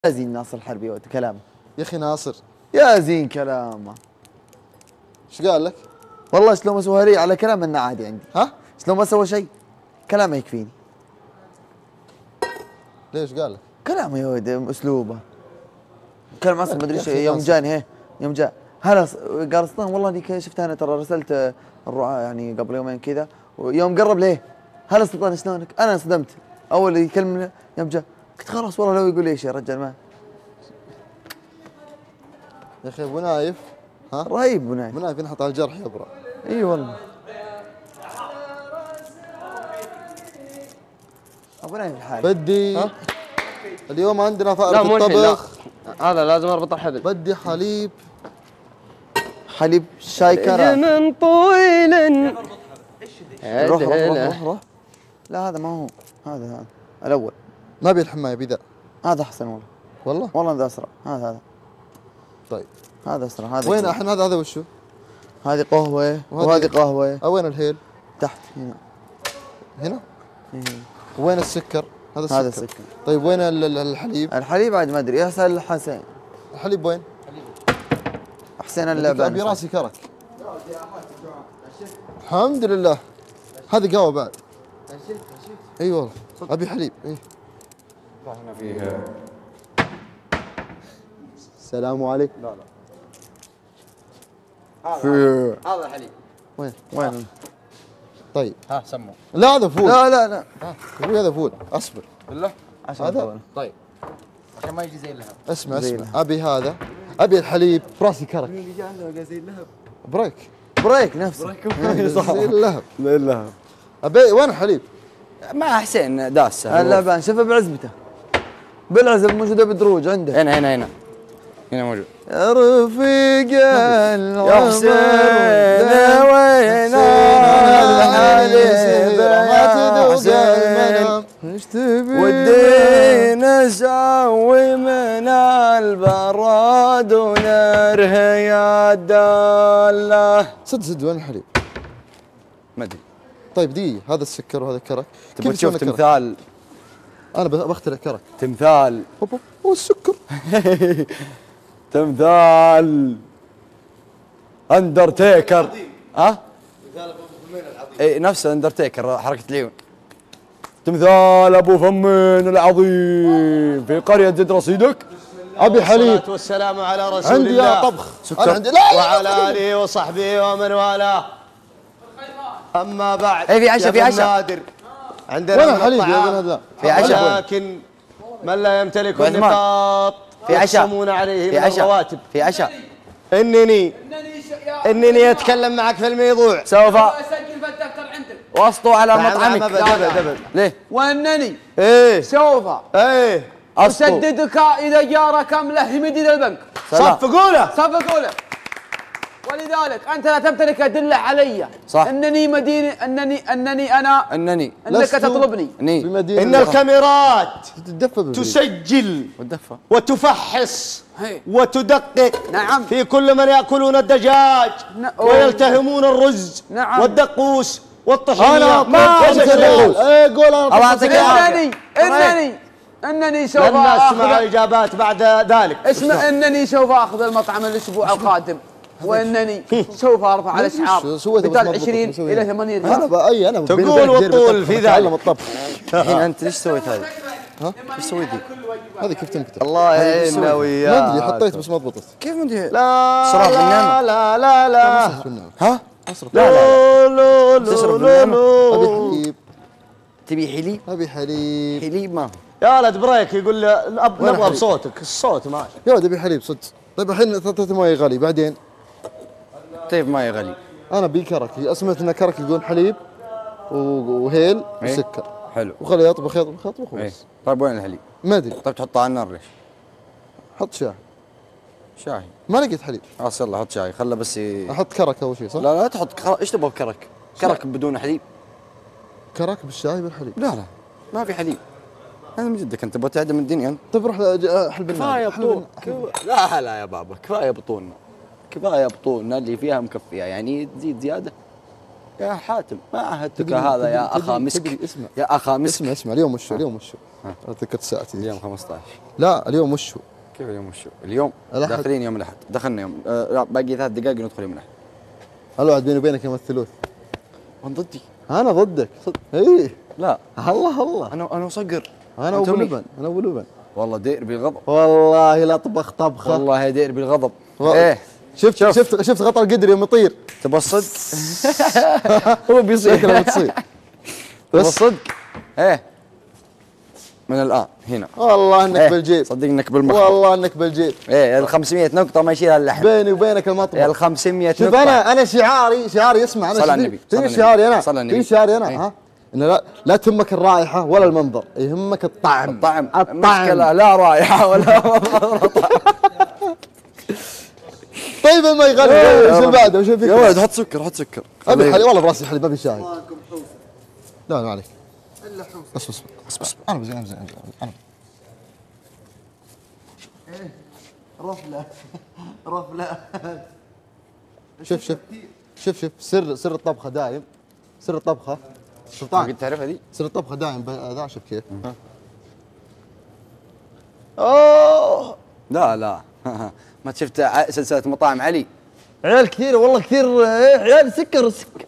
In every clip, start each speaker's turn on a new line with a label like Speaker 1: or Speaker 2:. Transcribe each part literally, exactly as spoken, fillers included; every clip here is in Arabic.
Speaker 1: يا زين ناصر الحربي وكلامه.
Speaker 2: يا اخي ناصر
Speaker 1: يا زين كلامه.
Speaker 2: ايش قال لك؟
Speaker 1: والله شلون ما سوى على كلام انه عادي عندي.
Speaker 2: ها؟
Speaker 1: شلون ما سوى شيء كلامه يكفيني.
Speaker 2: ليش قال لك؟
Speaker 1: كلامه يا ولد اسلوبه. كلام اصلا ما ادري ايش يوم جاني هي يوم جاء هلا قال سلطان والله اني شفتها انا ترى رسلت الرعاة يعني قبل يومين كذا ويوم قرب ليه هلا سلطان شلونك؟ انا انصدمت اول يكلمني يوم جاء قلت خلاص والله لو يقول ايش يا رجال ما
Speaker 2: يا اخي ابو نايف ها؟
Speaker 1: رهيب ابو نايف.
Speaker 2: ابو نايف ينحط على الجرح يبرأ.
Speaker 1: اي والله ابو نايف الحالي.
Speaker 2: بدي ها؟ اليوم عندنا فقرة
Speaker 3: لا مو
Speaker 2: الطبخ.
Speaker 3: هذا لازم اربط الحبل.
Speaker 2: بدي حليب
Speaker 1: حليب شاي كرك
Speaker 3: من طويل.
Speaker 1: روح روح روح روح. لا هذا ما هو هذا هذا الاول.
Speaker 2: ما ابي الحمايه ابي ذا.
Speaker 1: هذا احسن والله.
Speaker 2: والله؟
Speaker 1: والله ذا اسرع. هذا هذا.
Speaker 2: طيب.
Speaker 1: هذا اسرع. هذا
Speaker 2: وين الحين هذا هذا وشو؟
Speaker 1: هذه قهوه وهذه قهوه.
Speaker 2: وين الهيل؟
Speaker 1: تحت هنا.
Speaker 2: هنا؟
Speaker 1: ايه.
Speaker 2: وين السكر؟ هذا السكر.
Speaker 1: هذا السكر.
Speaker 2: طيب وين الحليب؟
Speaker 1: الحليب عاد ما ادري اسال حسين.
Speaker 2: الحليب وين؟
Speaker 1: حسين اللعبه.
Speaker 2: ابي راسي كرك. الحمد لله. هذه قهوه بعد. اي والله ابي حليب. اي.
Speaker 3: احنا فيها.
Speaker 2: السلام عليكم.
Speaker 3: لا لا.
Speaker 1: في
Speaker 3: هذا الحليب.
Speaker 2: وين؟
Speaker 1: وين؟
Speaker 2: طيب.
Speaker 3: ها سموا.
Speaker 2: لا هذا فول.
Speaker 1: لا لا لا.
Speaker 2: ها ابوي هذا فول اصبر.
Speaker 3: بالله؟
Speaker 2: هذا
Speaker 3: طيب. عشان ما يجي زي اللهب.
Speaker 2: اسمع اسمع ابي هذا ابي الحليب براسي كرك.
Speaker 1: اللي جانا زي اللهب.
Speaker 2: بريك.
Speaker 1: بريك نفسه.
Speaker 2: صح زي اللهب.
Speaker 1: زي اللهب.
Speaker 2: ابي وين الحليب؟
Speaker 3: مع حسين داسه.
Speaker 1: اللعبان شوفه بعزبته. بالعزب موجوده بدروج عنده.
Speaker 3: هنا هنا هنا. هنا موجود.
Speaker 1: رفيق العمر
Speaker 3: يا حسين وين الحليب يا حسين
Speaker 1: ايش تبي
Speaker 3: ودينا نسوي من البراد ونرهي الداله.
Speaker 2: صدق صدق وين الحليب؟
Speaker 3: ما ادري.
Speaker 2: طيب دي هذا السكر وهذا الكرك.
Speaker 3: تبغى تشوف تمثال؟
Speaker 2: انا بخترع كرك.
Speaker 3: تمثال.
Speaker 2: هوب هو السكر.
Speaker 3: تمثال اندرتيكر. ها؟ تمثال ابو فمين العظيم. اي نفس اندرتيكر حركه العيون. تمثال ابو فمين العظيم في قريه زد رصيدك.
Speaker 2: ابي حليب.
Speaker 4: والصلاة والسلام على رسول
Speaker 2: عندي
Speaker 4: الله.
Speaker 2: يا طبخ.
Speaker 3: سكر.
Speaker 2: عندي لا
Speaker 4: وعلى اله وصحبه ومن والاه. اما بعد.
Speaker 3: اي في عشاء في عشاء.
Speaker 4: نادر. عندنا
Speaker 2: وين
Speaker 4: من
Speaker 2: الحليب يا
Speaker 4: الطعام.
Speaker 2: ابن هذا؟
Speaker 3: في عشاء.
Speaker 4: لكن من لا يمتلك
Speaker 3: أبو عثمان.
Speaker 4: النقاط
Speaker 3: في عشاء.
Speaker 4: يقسمون عليه
Speaker 3: في
Speaker 4: من
Speaker 3: عشاء.
Speaker 4: الرواتب.
Speaker 3: في عشاء.
Speaker 4: انني انني اتكلم معك في الموضوع.
Speaker 3: سوف
Speaker 5: اسجل في الدفتر عندك
Speaker 3: واسطوا على
Speaker 4: نعم،
Speaker 3: مطعمك.
Speaker 4: نعم، أبد، أبد، أبد.
Speaker 3: ليه؟
Speaker 5: وانني
Speaker 4: ايه
Speaker 5: سوف
Speaker 4: ايه
Speaker 3: اسطوا.
Speaker 5: اسددك اذا جارك ملهم الى البنك.
Speaker 3: سلام.
Speaker 4: صفقوا له.
Speaker 5: صفقوا له. ولذلك انت لا تمتلك ادله علي.
Speaker 3: صح.
Speaker 5: انني مديني انني انني انا
Speaker 3: انني
Speaker 5: انك
Speaker 2: لست
Speaker 5: تطلبني.
Speaker 3: اني
Speaker 2: بمدينة
Speaker 4: ان الكاميرات
Speaker 2: تدفى بالبريد.
Speaker 4: تسجل
Speaker 3: والدفه.
Speaker 4: وتفحص
Speaker 5: هي.
Speaker 4: وتدقق
Speaker 5: نعم.
Speaker 4: في كل من ياكلون الدجاج
Speaker 5: ن-
Speaker 4: ويلتهمون الرز
Speaker 5: نعم.
Speaker 4: والدقوس والطحينية.
Speaker 2: انا
Speaker 4: ما
Speaker 2: طبخت ايه قول انا
Speaker 3: الله
Speaker 2: طبخت.
Speaker 3: يعطيك العافية.
Speaker 5: انني انني انني سوف
Speaker 4: لن نسمع
Speaker 5: اخذ
Speaker 4: اجابات بعد ذلك.
Speaker 5: اسمع انني سوف اخذ المطعم الاسبوع القادم. وانني سوف ارفع الاسعار
Speaker 2: شو سويت بس
Speaker 5: بدل
Speaker 2: ما ضبطت
Speaker 5: عشرين
Speaker 2: مسوي
Speaker 5: الى
Speaker 2: إيه؟
Speaker 5: ثمانية
Speaker 2: انا
Speaker 5: ريال.
Speaker 2: بقى اي انا
Speaker 4: تقول
Speaker 2: بيني وبينك
Speaker 4: والطول
Speaker 2: دير
Speaker 4: في
Speaker 2: بالطبخ،
Speaker 4: ذلك.
Speaker 2: اتعلم الطبخ.
Speaker 3: الحين انت ليش سويت هذه؟
Speaker 2: ها؟
Speaker 3: ايش سويت ذي؟
Speaker 2: هذه كيف تنكتب؟
Speaker 3: الله يعيننا
Speaker 2: ما
Speaker 3: وياك.
Speaker 2: ادري حطيت بس ما ضبطت.
Speaker 3: كيف ما ادري؟
Speaker 4: لا
Speaker 3: صراحة
Speaker 4: لا
Speaker 3: بالنعمة.
Speaker 4: لا لا لا
Speaker 2: أصرف بالنعم.
Speaker 3: ها؟
Speaker 2: أصرف.
Speaker 3: لا لا لا.
Speaker 4: لو
Speaker 3: تشرب
Speaker 4: لو
Speaker 3: بالنعمة؟
Speaker 2: ابي
Speaker 4: لو.
Speaker 2: حليب
Speaker 3: تبي حليب؟
Speaker 2: ابي حليب.
Speaker 3: حليب ما هو.
Speaker 4: يا ولد بريك يقول لي الاب
Speaker 2: وين
Speaker 4: نبغى
Speaker 2: الحليب؟
Speaker 4: بصوتك الصوت ماشي.
Speaker 2: يا ولد ابي حليب صدق. طيب الحين ثلاثة ماي غالي بعدين
Speaker 3: طيب ما يغلي.
Speaker 2: انا بي كرك سمعت ان كرك يقول حليب و- وهيل
Speaker 3: إيه.
Speaker 2: وسكر
Speaker 3: حلو.
Speaker 2: وخليه يطبخ يطبخ يطبخ
Speaker 3: ايه.
Speaker 2: وبس.
Speaker 3: طيب وين الحليب؟
Speaker 2: ما ادري
Speaker 3: طيب تحطه على النار ليش؟
Speaker 2: حط شاي.
Speaker 3: شاي.
Speaker 2: ما لقيت حليب.
Speaker 3: خلاص يلا حط شاي خله بس ي...
Speaker 2: احط كرك اول شيء صح؟
Speaker 3: لا لا تحط خلاص ايش تبغى بكرك؟ كرك بدون حليب؟
Speaker 2: كرك بالشاي بالحليب.
Speaker 3: لا لا ما في حليب. هذا من جدك انت تبغى تعدم الدنيا انت.
Speaker 2: طيب روح ل- حلب
Speaker 3: كفايه
Speaker 2: النار.
Speaker 3: بطون. كف- لا لا يا بابا كفايه بطوننا. كفايه بطوننا اللي فيها مكفيه يعني تزيد زياده. يا حاتم ما عهدتك
Speaker 2: تدري-
Speaker 3: هذا
Speaker 2: تدري-
Speaker 3: يا اخا
Speaker 2: تدري-
Speaker 3: مسك
Speaker 2: تدري- اسمع.
Speaker 3: يا اخا مسك
Speaker 2: اسمع اسمع اليوم وشو اليوم وشو ذكرت ساعتي
Speaker 3: اليوم خمسة عشر.
Speaker 2: لا اليوم وشو
Speaker 3: كيف اليوم وشو؟ اليوم
Speaker 2: الأحد.
Speaker 3: داخلين يوم الاحد، دخلنا يوم آه لا باقي ثلاث دقائق ندخل يوم الاحد.
Speaker 2: الوعد بيني وبينك يوم الثلوث.
Speaker 3: من ضدي؟
Speaker 2: انا ضدك اي
Speaker 3: لا
Speaker 2: الله الله
Speaker 3: انا انا صقر.
Speaker 2: انا
Speaker 3: أنت
Speaker 2: ابو
Speaker 3: مين؟
Speaker 2: لبن انا ابو لبن
Speaker 3: والله دير بالغضب،
Speaker 2: والله لا طبخ طبخه
Speaker 3: والله دير بالغضب.
Speaker 2: و-
Speaker 3: ايه
Speaker 2: شفت
Speaker 3: شوف.
Speaker 2: شفت شفت غطا القدر يوم يطير
Speaker 3: تبى الصدق؟ هو بيصير
Speaker 2: شكله بتصير
Speaker 3: تبى
Speaker 2: بس
Speaker 3: الصدق؟ ايه من الان هنا
Speaker 2: والله انك
Speaker 3: إيه.
Speaker 2: بالجيب
Speaker 3: صدق انك بالمخ.
Speaker 2: والله انك بالجيب
Speaker 3: ايه ال خمسمية نقطة ما يشيلها اللحم.
Speaker 2: بيني وبينك المطبخ
Speaker 3: يا ال خمسمية
Speaker 2: شوف
Speaker 3: نقطة.
Speaker 2: انا انا شعاري شعاري اسمع انا
Speaker 3: صل على
Speaker 2: شديد.
Speaker 3: النبي، صل
Speaker 2: تدري
Speaker 3: على
Speaker 2: شعاري انا
Speaker 3: صل على النبي.
Speaker 2: تدري شعاري انا
Speaker 3: إيه.
Speaker 2: ها انه لا لا تهمك الرائحه ولا المنظر يهمك الطعم
Speaker 3: الطعم
Speaker 2: الطعم
Speaker 3: المشكلة لا رايحة ولا
Speaker 2: طيب ما يغني وش اللي بعده وش
Speaker 3: يا
Speaker 2: الفكره
Speaker 3: ولد حط سكر حط سكر.
Speaker 2: ابي حليب والله براسي حليب ما ابي شاي لا ما عليك بس بس بس بس انا بزين انا بزين انا
Speaker 1: رفله رفله.
Speaker 2: شوف شوف شوف شوف سر سر الطبخه دايم سر الطبخه
Speaker 3: ما
Speaker 2: سلطان
Speaker 3: كنت تعرفها دي؟
Speaker 2: سر الطبخه دايم ذا شوف كيف
Speaker 1: اوه
Speaker 3: لا لا ما شفت ع- سلسلة مطاعم علي؟
Speaker 1: عيال كثير والله كثير. إيه، عيال سكر سكر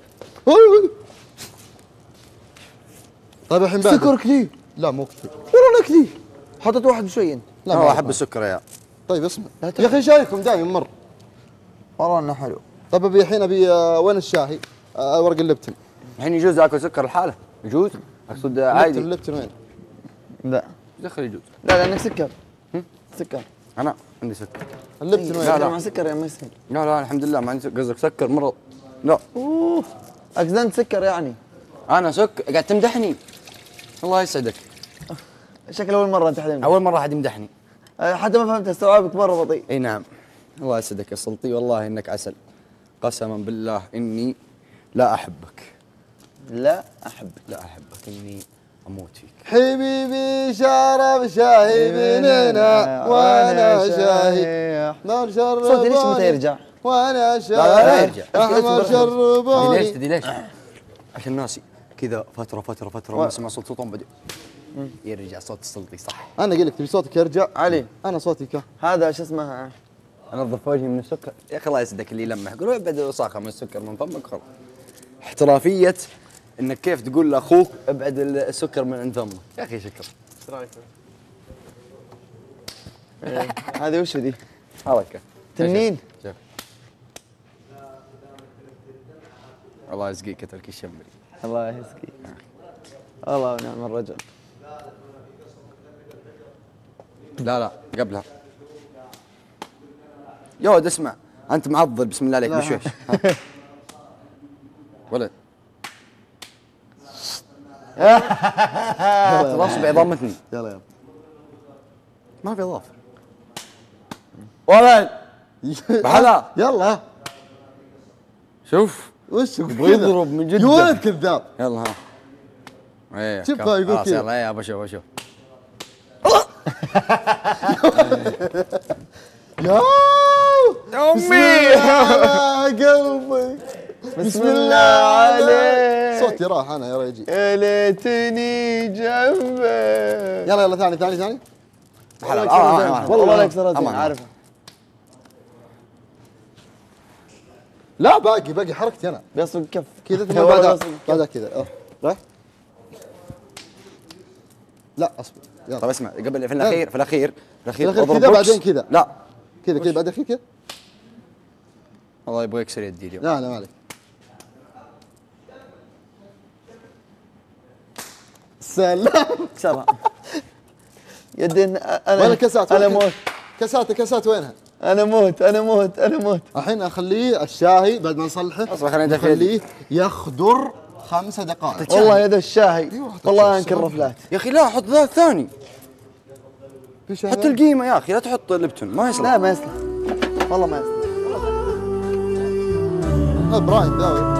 Speaker 2: طيب الحين بعد
Speaker 1: سكر كثير
Speaker 2: لا مو كثير
Speaker 1: والله لا كثير. حطيت واحد بشوي انت.
Speaker 2: لا
Speaker 3: هو
Speaker 2: ما
Speaker 3: احب السكر يا
Speaker 2: طيب اسمع يا اخي شايكم دايم مر
Speaker 1: والله انه حلو.
Speaker 2: طيب ابي الحين ابي آه، وين الشاهي؟ آه، ورق اللبتن
Speaker 3: الحين يجوز اكل سكر لحاله؟ يجوز؟ اقصد
Speaker 2: اللبتن
Speaker 3: عادي
Speaker 2: اللبتن وين؟
Speaker 1: لا
Speaker 3: دخل يجوز.
Speaker 1: لا لانك سكر. سكر.
Speaker 3: انا عندي سكر.
Speaker 2: اللبتن وين؟
Speaker 3: لا، لا.
Speaker 1: مع سكر يا ما يصير.
Speaker 3: لا لا الحمد لله ما عندي سكر. قصدك سكر مرض؟ لا
Speaker 1: اوه اكزنت سكر يعني.
Speaker 3: انا سكر قاعد تمدحني. الله يسعدك.
Speaker 1: شكل اول مره انت حلمت.
Speaker 3: اول مره احد يمدحني.
Speaker 1: حتى ما فهمت استوعبت مره بطيء.
Speaker 3: اي نعم. الله يسعدك يا سلطي والله انك عسل. قسما بالله اني لا احبك.
Speaker 1: لا احبك.
Speaker 3: لا احبك اني اموت فيك.
Speaker 2: حبيبي شرب شاهي من هنا وانا شاهي نار شربوني
Speaker 1: صوتي ليش متى يرجع؟
Speaker 2: وانا شاهي
Speaker 3: لا لا لا يرجع.
Speaker 2: احمر
Speaker 3: تدري ليش؟
Speaker 2: شربوني
Speaker 3: تدري ليش؟ عشان ناسي كذا فتره فتره فتره ما سمع صوت سلطان بدأ يرجع صوت السلطي صح.
Speaker 2: انا اقول لك تبي صوتك يرجع
Speaker 1: علي.
Speaker 2: انا صوتي كه
Speaker 1: هذا شو اسمه.
Speaker 3: انظف وجهي من السكر يا اخي الله يسعدك اللي يلمح قول ابعد الوساخه من السكر من فمك خلاص. احترافيه انك كيف تقول لاخوك ابعد السكر من عند فمك يا اخي شكرا.
Speaker 1: ايش رايك؟ هذه وش ذي؟
Speaker 3: حركه
Speaker 1: تنين.
Speaker 3: شوف الله يسقيك تركي الشمري.
Speaker 1: الله يسقيك. الله ونعم الرجل.
Speaker 3: لا لا قبلها يا ولد اسمع انت معضل بسم الله عليك بشويش. ولد اصبعي ضمتني.
Speaker 2: يلا يلا
Speaker 3: ما في اضافه. ولد بحلا
Speaker 2: يلا
Speaker 3: شوف
Speaker 2: وش
Speaker 3: يبغى يضرب من جد.
Speaker 2: يا ولد كذاب
Speaker 3: يلا ها ايه
Speaker 2: شوف
Speaker 3: كم.
Speaker 2: بقى يقول
Speaker 3: خلاص
Speaker 2: كذا.
Speaker 3: يلا ايه ابى اشوف اشوف.
Speaker 2: يا
Speaker 3: يا
Speaker 2: بسم الله على قلبك بسم الله عليك صوتي راح انا يا رجل.
Speaker 1: يا ليتني جنبك.
Speaker 2: يلا يلا ثاني ثاني ثاني
Speaker 3: حلال.
Speaker 1: والله
Speaker 3: آه،
Speaker 1: لك
Speaker 3: آه، آه.
Speaker 1: والله لك سرتين
Speaker 3: أمان.
Speaker 1: عارفها.
Speaker 2: لا باقي باقي حركتي انا
Speaker 1: بيصفق كف
Speaker 2: كذا ثم
Speaker 1: والله
Speaker 2: بعدها
Speaker 1: بيصفق كف.
Speaker 2: بعدها كذا اه راح لا اصبر يلا
Speaker 3: طيب اسمع قبل في الاخير في الاخير في الاخير
Speaker 2: في الأخير
Speaker 3: اضرب
Speaker 2: كذا
Speaker 3: بوكس.
Speaker 2: بعدين كذا.
Speaker 3: لا
Speaker 2: كذا كذا بعد الاخير كذا
Speaker 3: الله يبغى يكسر يدي اليوم.
Speaker 2: لا لا ما عليك سلام
Speaker 1: كسرها. يدين انا
Speaker 2: وين الكاسات
Speaker 1: انا
Speaker 2: وين
Speaker 1: موت.
Speaker 2: كاسات الكاسات وينها؟
Speaker 1: انا موت انا موت انا موت.
Speaker 2: الحين اخليه الشاهي بعد ما نصلحه
Speaker 3: أصبر خليني أدخل
Speaker 2: اخليه يخضر خمسة دقائق
Speaker 1: والله يد الشاهي
Speaker 2: أيوة،
Speaker 1: والله
Speaker 2: تشوف.
Speaker 1: انكر رفلات.
Speaker 3: يا اخي لا حط ذا ثاني.
Speaker 2: في شاهي
Speaker 3: حط القيمه يا اخي لا تحط لبتون ما
Speaker 1: لا
Speaker 3: يصلح.
Speaker 1: ما يصلح والله ما يصلح.
Speaker 2: هذا براين ذا